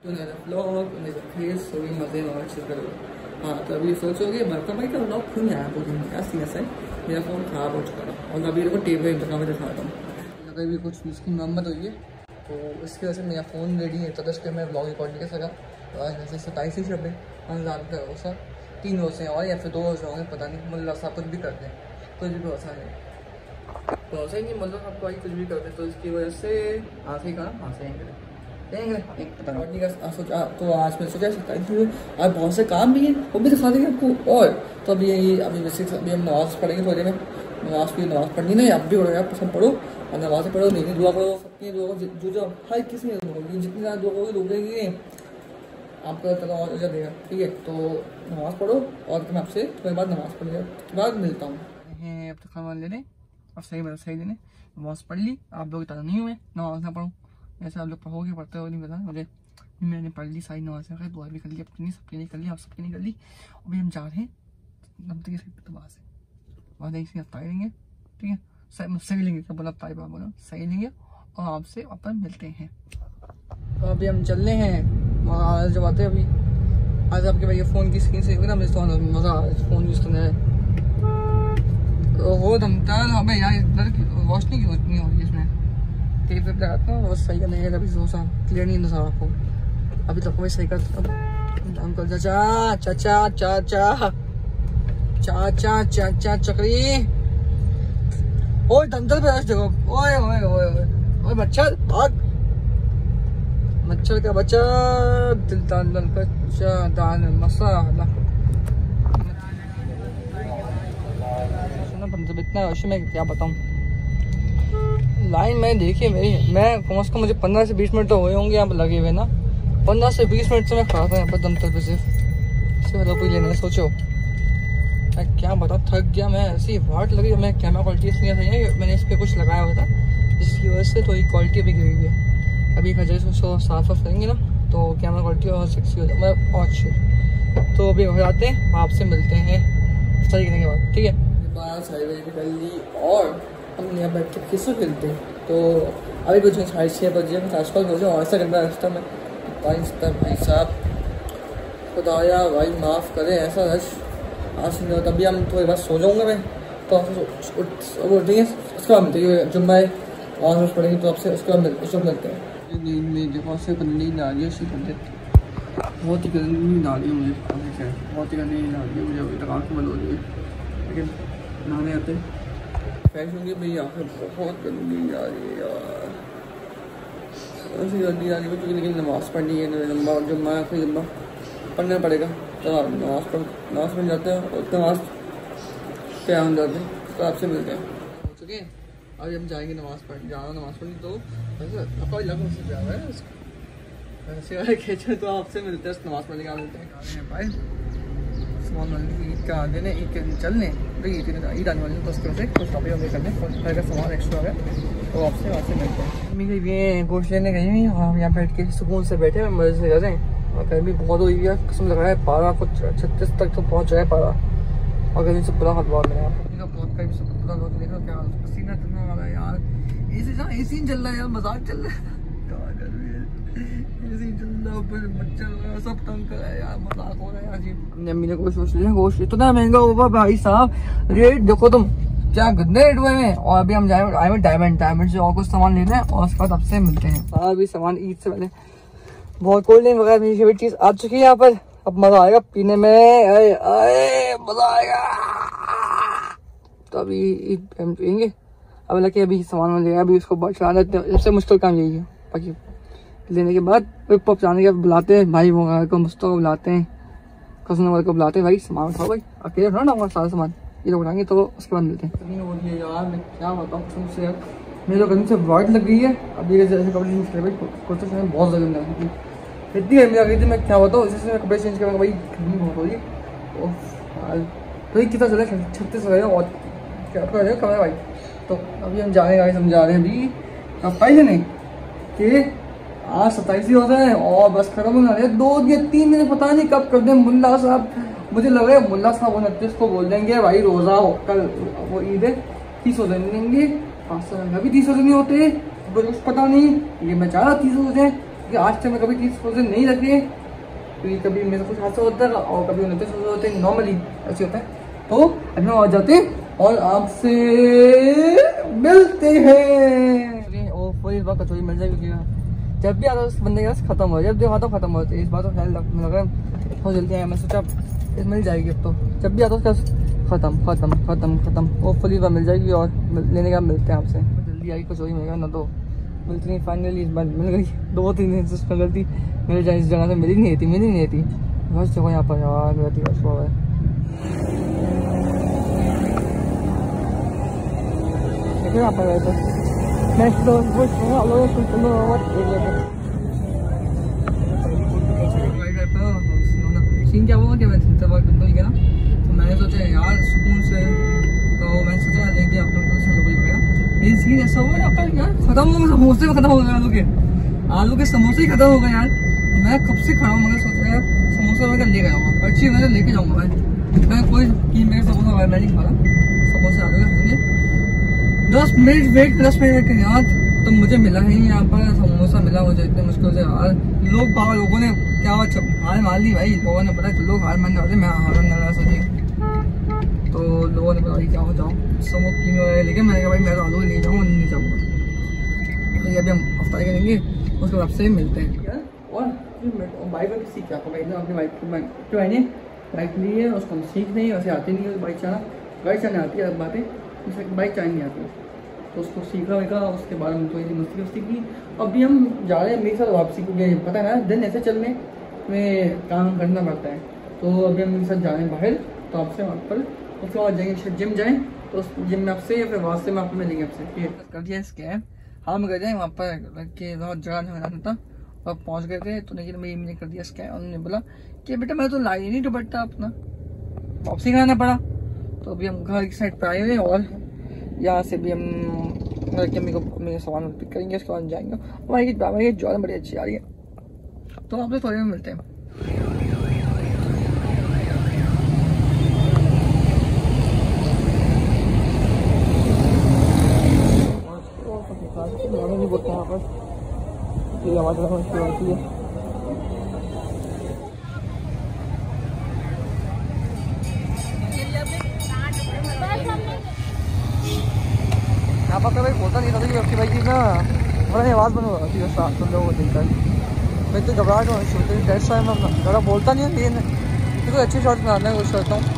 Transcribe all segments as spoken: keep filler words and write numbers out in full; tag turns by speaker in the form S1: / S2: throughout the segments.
S1: Blog face हो गई मजे और अच्छे करो। हाँ तो अभी सोचोगे बर्तन भाई का ब्लॉग क्यों नहीं आया पूरी क्या सीन है, मेरा फ़ोन ख़राब हो चुका था और अभी को टेबल इंतजाम में दिखाता हूँ। अगर भी कुछ उसकी मरम्मत हुई है तो इसकी वजह से मेरा फ़ोन रेडी है, तो दस के मैं ब्लॉग रिकॉर्ड नहीं कर सका। तो आज वैसे सताईस ही शब है का भरोसा, तीन रोज़ हैं और या फिर दो रोज़ होंगे पता नहीं, मुल्ला साहब कुछ भी करते हैं, कुछ भी भरोसा नहीं भरोसा ही नहीं, मुल्ला साहब भाई कुछ भी करते, तो इसकी वजह से आखिरी का हाँ से का सोचा। तो आज मैं सोचा आज बहुत से काम भी हैं वो भी दिखा देंगे आपको। और तो अभी यही अभी वैसे अभी हम नमाज़ पढ़ेंगे थोड़ी देर में, नमाज़ की नमाज़ पढ़नी नहीं, आप भी पढ़ो, सब पढ़ो और नमाज़ पढ़ो, नहीं दुआ करो, सबकी दुआ करो, जो जो हर किसी ने होगी, जितनी ज़्यादा दुआ करोगे डूबेगी आपका तला और अजर देगा। ठीक है तो नमाज़ पढ़ो और मैं आपसे थोड़ी बाद नमाज़ पढ़ लिया उसके बाद मिलता हूँ। अब तक खाना लेने और सही मतलब सही देने नमाज़ पढ़ ली, आप लोग इतना नहीं हुए नमाज़ ना पढ़ो, ऐसा आप लोग पढ़ोगे पढ़ते हो नहीं पता मुझे। मैंने पढ़ ली सारी नमाज़ है, दुआ भी कर ली, अपनी सबकी नहीं कर ली, आप सबकी नहीं कर ली। अभी हम जा रहे हैं नमती से तो वहाँ से वहाँ से आप लेंगे, ठीक है सही सही लेंगे, क्या बोला पाई बाबा बोला सही लेंगे और आपसे अपन मिलते हैं। तो अभी हम चल रहे हैं वहाँ जब आते हैं। अभी आज आपके भाई फ़ोन की स्क्रीन से ना मुझे तो मज़ा आ रहा है फ़ोन यूज़ करने में। वो दमता हमें यार इधर की रोशनी की नहीं हो रही है इसमें, टेप वेप लगाता हूँ बहुत सही करने अभी सोचा क्लियर नहीं नजर आपको, अभी तक मैं सही करता हूँ। अंकल चाचा चाचा चाचा चाचा चाचा चक्री ओए दमदल पे देखो, ओए ओए ओए ओए मच्छर भाग, मच्छर का बच्चा दिल दान बच्चा दान मसाला। सुना मतलब इतना रश में क्या बताऊँ, लाइन मैंने देखी मेरी, मैं कम से कम मुझे पंद्रह से बीस मिनट तो हुए होंगे यहाँ पर लगे हुए ना, पंद्रह से बीस मिनट से मैं खड़ा था यहाँ पर दमदल पे सिर्फ इससे मतलब कोई लेने। सोचो मैं क्या बताऊँ, थक गया मैं, ऐसी वाट लगी। मैं कैमरा क्वालिटी इसलिए सही है, मैंने इस पर कुछ लगाया हुआ था जिसकी वजह से थोड़ी क्वालिटी भी गिर गई है। अभी खजर उसको साफ साफ करेंगे ना तो कैमरा क्वालिटी और सेक्सी हो जाए, मतलब और अच्छी। तो अभी हो जाते हैं, आपसे मिलते हैं स्टडी करने के बाद, ठीक है। बारह साढ़े बजे कर ली और हम यहाँ बैठ के किसको खेलते हैं, तो अभी कुछ साढ़े छः बजे मैं आस पास हो जाए और ऐसा करना रास्ता में भाई साहब खुदाया भाई माफ़ करें ऐसा रश आज नहीं होता। अभी हम थोड़ी बार सो जाऊँगा मैं, तो अब उठेंगे उसके बाद मिलते हैं, जुम्मा है और रोज पढ़ेंगे तो आपसे उसके बाद उसको मिलते हैं। नींद में देखो से नींद आ रही है, उसी कर बहुत ही गंदी नींद आ रही है मुझे, बहुत ही गंदी नींद आ रही है मुझे, अभी तक आँखें बंद हो रही है, लेकिन नहाने आते फ्रेश होंगे भैया, बहुत गंदी आ रही है यार, ऐसी गंदी आ रही है क्योंकि लेकिन नमाज़ पढ़नी है, लम्बा जुम्मा फिर लम्बा पढ़ना पड़ेगा, तो नमाज़ पढ़ नमाज़ पढ़ जाते हैं और नमाज़ क्या हम जाते हैं, तो आपसे मिलते हैं। हो चुके हैं अभी हम जाएंगे नमाज़ पढ़ जाना नमाज़ पढ़नी, तो वैसे आपका लग से जा रहा है वैसे वाले खेचे, तो आपसे मिलते हैं नमाज़ पढ़ने का मिलते हैं भाई। सामान ईद का आगे ने ईद के दिन चलने तो ईद ईद आने वाली तो उसके वजह से कुछ टॉपिक हमें करने घर का सामान एक्स्ट्रा है, तो आपसे आपसे मिलते हैं। मम्मी गई हुई गोश्त लेने गई हुई, हम यहाँ बैठ के सुकून से बैठे हैं, मज़े से रह हैं। और गर्मी बहुत हुई है, कसम लग रहा है पारा कुछ छत्तीस तक तो पहुँच रहा है पारा, और गर्मी से बुरा हाल बहुत है यहाँ पर, बहुत करीब से बुरा लोग देखो क्या पसीना चलने वाला है यार, ए सी चल रहा है यार, मजाक चल रहा है मच्छर सब तंग कर रहा है यार, मजाक हो रहा है अजीब। अम्मी ने गोश्त वोश्त लिया, गोश्त इतना महंगा हुआ भाई साहब, रेट देखो तुम क्या गंदे रेट हुए हैं। और अभी हम जाए आए डायमंड डायमंड से और कुछ सामान लेना है और उसके बाद आपसे मिलते हैं। सारा भी सामान ईद से पहले बहुत कोल्ड ड्रिंक वगैरह मेरी फेवरेट चीज आ चुकी है यहाँ पर, अब मजा आएगा पीने में, आए आए मजा आएगा। तो अभी ईद हम पियेंगे, अब लगे अभी सामान लेगा, अभी उसको चलाना सबसे मुश्किल काम यही है। बाकी लेने के बाद पिप जाने के बुलाते हैं भाई वगैरह को, मुस्तों को बुलाते हैं, कसन वगैरह को बुलाते हैं, भाई सामान उठाओ भाई, अकेले उठाओ ना सारा सामान, ये लोग उठाएंगे तो उसके बाद मिलते हैं। हो रही है यार मैं क्या बताऊँ तुमसे यार, मेरे तो गर्मी से वाइट लग गई है। अभी जैसे कपड़े चेंज कर भाई कुर्ते से बहुत ज़्यादा गर्मी लगी, इतनी गर्मी लग रही थी मैं क्या बताऊँ, जैसे मैं कपड़े चेंज करूँगा भाई गर्मी बहुत हो रही है। तो कितना चला छत्तीस वगैरह और क्या कमरा भाई। तो अभी हम जाने का समझा रहे हैं अभी कब पाई नहीं कि आज सत्ताईस ही हो रहे हैं और बस खत्म होने वाले दो या तीन दिन पता नहीं कब कर दें मुल्ला साहब, मुझे लग रहा है मुल्ला साहब उनतीस को बोल देंगे भाई रोज़ा हो कल वो ईद है तीस हो देंगे, पाँच सौ अभी तीस हो नहीं होते कुछ पता नहीं, ये मैं चाह रहा तीस हो जाए क्योंकि आज तक मैं कभी चीज़ सोच नहीं रखी है, क्योंकि कभी मेरे कुछ हादसा होता है और कभी उन्हें सोच होते हैं, नॉर्मली ऐसे होता है। तो अभी हम आ जाते हैं और आपसे मिलते हैं। और पूरी इस बार कचौरी मिल जाएगी, क्योंकि जब भी आता है उस बंदे के पास खत्म हो जाए, जब जो आता खत्म हो जाती है। इस बार तो ख्याल लगा बहुत जल्दी आया, मैं सोचा मिल जाएगी अब तो, जब भी आता है उसका खत्म खत्म खत्म खत्म वो फुली बार मिल जाएगी। और लेने का मिलते हैं आपसे, जल्दी आई कचौरी मिलेगा ना, तो मिलती नहीं। फाइनली इस बार मिल गई, दो तीन दिन से उसमें गलती मिल जाए, इस जगह से मिली नहीं थी, मिली नहीं थी। बस देखो यहाँ पर यार रहती बस वो है। देखो यहाँ पर वैसे नेक्स्ट तो सीन क्या हुआ कि मैं गया ना, तो मैंने सोचा यार सुकून से, तो मैंने सोचा यार लेंगे आप लोग से लोग गया। ये सीन ऐसा हुआ यहाँ पर यार, खत्म हो गए समोसे, खत्म हो गए आलू के आलू के समोसे ही खत्म हो गए यार। मैं कब से खड़ा हूँ, मगर सोच रहा यार समोसा मैं लेके जाऊँगा, पर्ची मैं लेके जाऊँगा। मैं मैं कोई कीम मेरे समोसा वगैरह मैं नहीं खा रहा, समोसे आलू के खाएंगे। दस मिनट वेट दस मिनट के यार, तो मुझे मिला ही यहाँ पर समोसा मिला मुझे इतने मुश्किल से यार। लोग बाबा लोगों ने क्या हार मान ली भाई, लोगों ने पता लोग हार मानने वाले, मैं हार मानने वाला सोची। तो लोगों ने पता क्या हो जाओ समोस कीम वगैरह लेके, मैंने कहा भाई मैं तो आलू ले जाऊँगा, नहीं जाऊँगा। तो ये अभी हम हफ्ता करेंगे, उसके बाद से मिलते हैं। और बाइक में सीख क्या भाई, अपनी बाइक जो है बाइक ली है, उसको हम सीख नहीं, वैसे आती नहीं है बाइक चलाना, गाड़ी चलाने आती है अलग बातें, बाइक चलानी नहीं आती। तो उसको सीखा वेखा, उसके बाद हम थोड़ी सी मस्ती मस्ती की। अभी हम जा रहे हैं मेरे साथ वापसी, क्योंकि पता है ना दिन ऐसे चलने में काम करना पड़ता है। तो अभी हम मेरे साथ जा रहे हैं बाहर, तो आपसे वहाँ पर उसके बाद जाएंगे जिम जाएँ, तो उस जिम में आपसे या फिर वहाँ से मैं आपको मिलेंगे आपसे। कर दिया स्कैम, हाँ मैं कर जाए वहाँ पर के बहुत जगह जगह था और पहुँच गए थे। तो लेकिन मैं मैंने कर दिया स्कैम, उन्होंने बोला कि बेटा मैं तो लाई नहीं दुपट्टा अपना, वापसी कराना पड़ा। तो अभी हम घर की साइड पर आए हुए हैं और यहाँ से भी हम लड़की अम्मी को मेरे सामान पिक करेंगे, उसके बाद जाएंगे। हमारी हमारी जॉन बड़ी अच्छी आ रही है, तो आपसे थोड़ी में मिलते हैं। नहीं बोलते यहाँ पर आवाज़ होती है। यहाँ पर भाई बोलता नहीं था कि भाई की ना बड़ा आवाज़ बंद हो जाती है साथ तुम लोगों को देखकर। मैं तो घबराहट हो शुरू टेस्ट टाइम में ज़्यादा बोलता नहीं है, लेकिन तो अच्छी शॉट बनाने की कोशिश करता हूँ।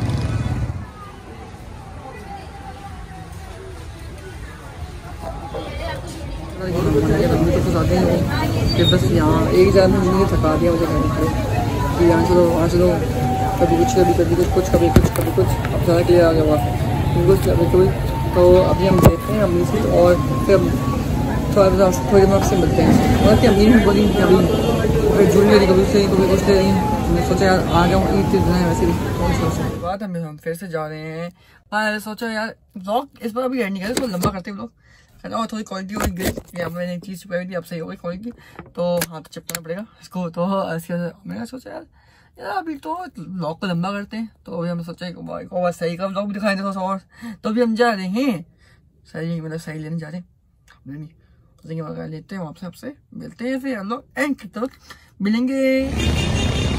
S1: कि बस यहाँ एक जगह में जिंदगी थका दिया मुझे कहने के कि यहाँ चलो वहाँ चलो, कभी कुछ कभी कभी कुछ कुछ कभी कुछ कभी कुछ। अब ज़्यादा क्लियर आ गया हुआ कुछ कभी कोई। तो अभी हम देखते हैं अम्मी से और फिर थोड़ा थोड़ी देर आपसे मिलते हैं। और क्या अम्मी भी बोली कि अभी फिर जुड़ रही कभी से कभी कुछ ले रही, मैं सोचा यार आ जाऊँ ईद के दिन है वैसे भी कौन सोच बात है। हम फिर से जा रहे हैं, हाँ सोचा यार ब्लॉग इस बार अभी एंड नहीं करें, इसको लंबा करते हैं ब्लॉग है ना। और थोड़ी क्वालिटी हो गई, यहाँ मैंने एक चीज़ छुपाई थी, अब सही हो गई क्वालिटी, तो हाँ तो चिपकाना पड़ेगा इसको। तो ऐसे मैंने सोचा यार यार अभी तो ब्लॉग को लंबा करते हैं, तो अभी हमने सोचा एक और सही का ब्लॉग भी दिखाएं थोड़ा और। तो अभी हम जा रहे हैं सही, मतलब सही लेने जा रहे हैं, नहीं सही वगैरह लेते हैं, वहाँ से आपसे मिलते हैं, फिर हम लोग एंड तक मिलेंगे।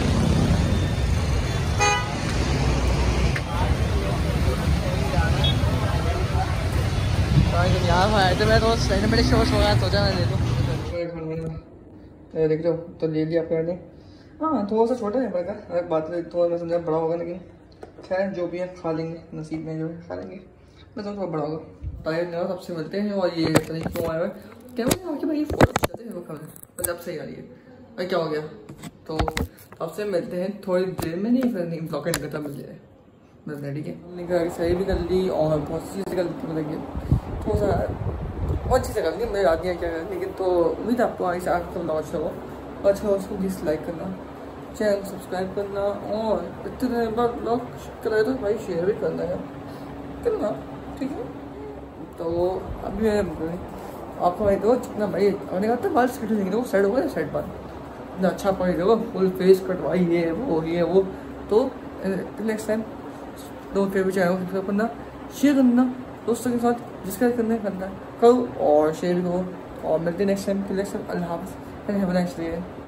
S1: यहाँ आए थे मैं तो सही मेरे शोर्स वगैरह सोचा मैं ले लूँ, देख लो तो ले लिया आपने। हाँ थोड़ा सा छोटा है बर्गर, अलग बात है, थोड़ा मैं समझा बड़ा होगा, लेकिन खैर जो भी है खा लेंगे, नसीब में जो है खा लेंगे। मैं तो थोड़ा बड़ा होगा टाइम नहीं, सबसे मिलते हैं। और ये पता नहीं क्यों आया हुआ है, क्या कि भाई फोटो खींचाते हैं वो कल, बस अब सही आ रही है भाई क्या हो गया। तो आपसे मिलते हैं थोड़ी देर में, नहीं फिर नहीं ब्लॉक करता मिल जाए बस रेडी के। हमने घर सही भी कर ली और बहुत सी चीज़ें कर ली, थोड़ा सा बहुत अच्छी से कर ली, मुझे याद नहीं है क्या कर, लेकिन तो उम्मीद आपको आगे से आपको ब्लॉग अच्छा हो, अच्छा हो उसको प्लीज़ लाइक करना, चैनल सब्सक्राइब करना, और इतने दिन बाद ब्लॉग कराए तो भाई शेयर भी करना है करना, ठीक है। तो अभी मैं आपको भाई दो जितना भाई मैंने कहा था बाल सेट हो जाएंगे, वो सेट होगा सेट बाल इतना अच्छा पॉइंट देखो, फुल फेस कटवाई ये वो ये वो। तो नेक्स्ट टाइम दो फेवरेट चैनल को सब्सक्राइब करना, शेयर करना दोस्तों के साथ, जिसका करना है करना है करो, और शेयर भी करो। और मिलते हैं नेक्स्ट टाइम, नेक्स्ट टाइम अल्लाह हाफ़िज़। बना इसलिए